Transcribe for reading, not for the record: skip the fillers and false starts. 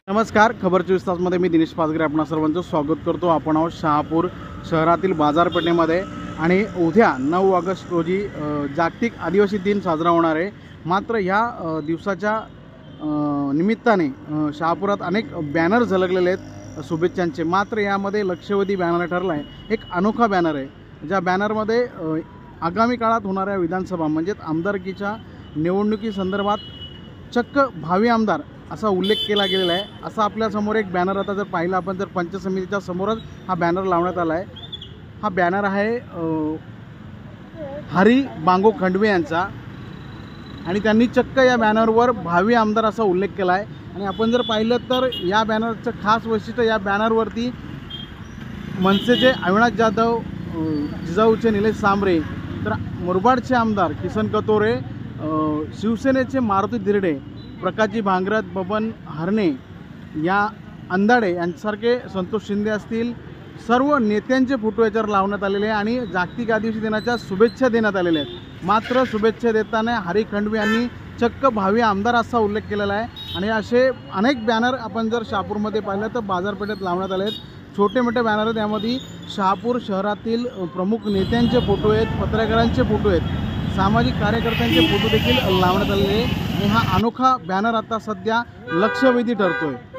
नमस्कार, खबर 24 तासमध्ये मी दिनेश पाचगरे आपणा सर्वांचं स्वागत करतो। आपण आहोत शहापूर शहरातील बाजारपेठेमध्ये आणि उद्या 9 ऑगस्ट रोजी जागतिक आदिवासी दिन साजरा होणार आहे। मात्र ह्या दिवसाच्या निमित्ताने शहापुरात अनेक बॅनर झळकलेले आहेत शुभेच्छांचे। मात्र यामध्ये लक्षवेधी बॅनर ठरला आहे, एक अनोखा बॅनर आहे ज्या बॅनरमध्ये आगामी काळात होणाऱ्या विधानसभा म्हणजे आमदारकीच्या निवडणुकी संदर्भात चक्क भावी आमदार असा उल्लेख केला गेलेला आहे। असा आपल्या समोर एक बॅनर आता जर पाहिला आपण तर पंचायत समितीच्या समोरच हा बॅनर लावण्यात आला आहे। हा बॅनर आहे हरी बांगो खंडवे यांचा आणि त्यांनी चक्क या बॅनरवर भावी आमदार असा उल्लेख केला आहे। आणि आपण जर पाहिलं तर या बॅनरचं खास वैशिष्ट्य, या बॅनरवरती मनसेचे अविनाश जाधव, जिजाऊचे निलेश सांबरे, तर मुरबाडचे आमदार किसन कतोरे, शिवसेनेचे मारुती धिरडे, प्रकाशजी भांगरत, बबन हरणे, या अंधाडे यांसारखे, संतोष शिंदे असतील, सर्व नेत्यांचे फोटो याच्यावर लावण्यात आलेले आहे आणि जागतिक आदिवासी दिनाच्या शुभेच्छा देण्यात आलेल्या आहेत। मात्र शुभेच्छा देताना हरी खंडवे यांनी चक्क भावी आमदार असा उल्लेख केलेला आहे। आणि असे अनेक बॅनर आपण जर शहापूरमध्ये पाहिलं तर बाजारपेठेत लावण्यात आले आहेत। छोटे मोठे बॅनर आहेत, त्यामध्ये शहापूर शहरातील प्रमुख नेत्यांचे फोटो आहेत, पत्रकारांचे फोटो आहेत, सामाजिक कार्यकर्त्यांचे फोटो देखील लावण्यात आलेले आहे। आणि हा अनोखा बॅनर आता सध्या लक्षवेधी ठरतोय।